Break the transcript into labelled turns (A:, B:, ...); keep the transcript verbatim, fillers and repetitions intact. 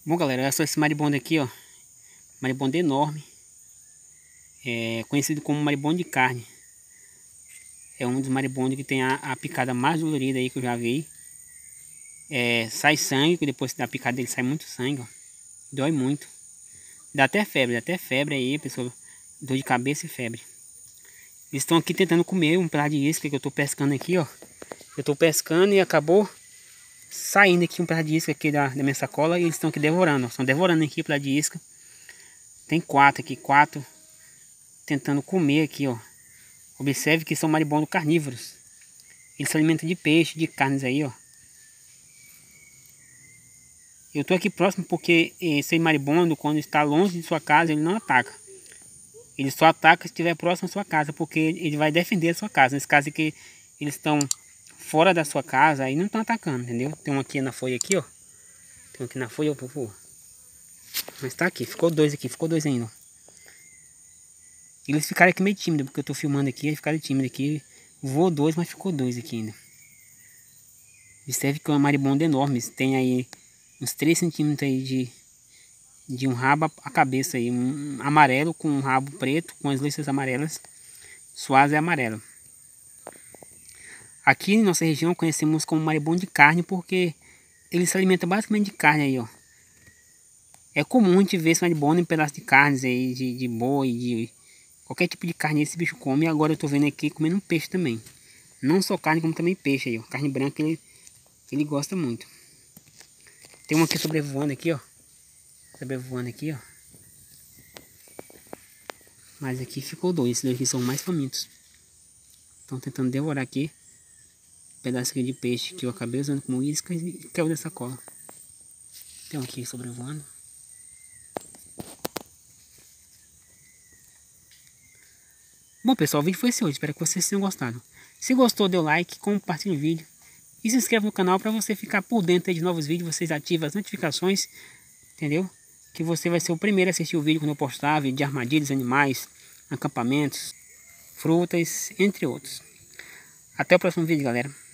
A: Bom, galera, olha só esse maribondo aqui, ó. Maribondo enorme. É conhecido como maribondo de carne. É um dos maribondos que tem a, a picada mais dolorida aí que eu já vi. É, sai sangue, depois da picada dele sai muito sangue, ó. Dói muito. Dá até febre, dá até febre aí, pessoal. Dor de cabeça e febre. Eles estão aqui tentando comer um pedaço de isca que eu tô pescando aqui, ó. Eu tô pescando e acabou saindo aqui um pedaço de isca aqui da, da minha sacola. E eles estão aqui devorando, ó. Estão devorando aqui o pedaço de isca. Tem quatro aqui, quatro tentando comer aqui, ó. Observe que são maribondos carnívoros. Eles se alimentam de peixe, de carnes aí, ó. Eu tô aqui próximo porque esse maribondo, quando está longe de sua casa, ele não ataca. Ele só ataca se estiver próximo à sua casa, porque ele vai defender a sua casa. Nesse caso aqui, eles estão fora da sua casa, aí não estão atacando, entendeu? Tem um aqui na folha aqui, ó. Tem um aqui na folha, por favor. Mas tá aqui, ficou dois aqui, ficou dois ainda, ó. Eles ficaram aqui meio tímidos, porque eu tô filmando aqui, eles ficaram tímidos aqui. Voou dois, mas ficou dois aqui ainda. Observe que é uma maribondo enorme, tem aí uns três centímetros aí de, de um rabo a cabeça aí. Um amarelo com um rabo preto, com as listas amarelas. Sua asa é amarela. Aqui em nossa região conhecemos como maribondo de carne, porque ele se alimenta basicamente de carne aí, ó. É comum a gente ver esse maribondo em pedaços de carnes aí, de, de boi, de qualquer tipo de carne esse bicho come. E agora eu tô vendo aqui comendo um peixe também. Não só carne, como também peixe aí, ó. Carne branca ele, ele gosta muito. Tem um aqui sobrevoando aqui, ó. Sobrevoando aqui, ó. Mas aqui ficou dois. Esses dois aqui são mais famintos. Estão tentando devorar aqui um pedaço aqui de peixe que eu acabei usando como isca e caiu da sacola. Tem um aqui sobrevoando. Bom, pessoal, o vídeo foi esse hoje. Espero que vocês tenham gostado. Se gostou, dê o like, compartilhe o vídeo. E se inscreva no canal para você ficar por dentro de novos vídeos. Vocês ativam as notificações, entendeu? Que você vai ser o primeiro a assistir o vídeo quando eu postar vídeo de armadilhas, animais, acampamentos, frutas, entre outros. Até o próximo vídeo, galera.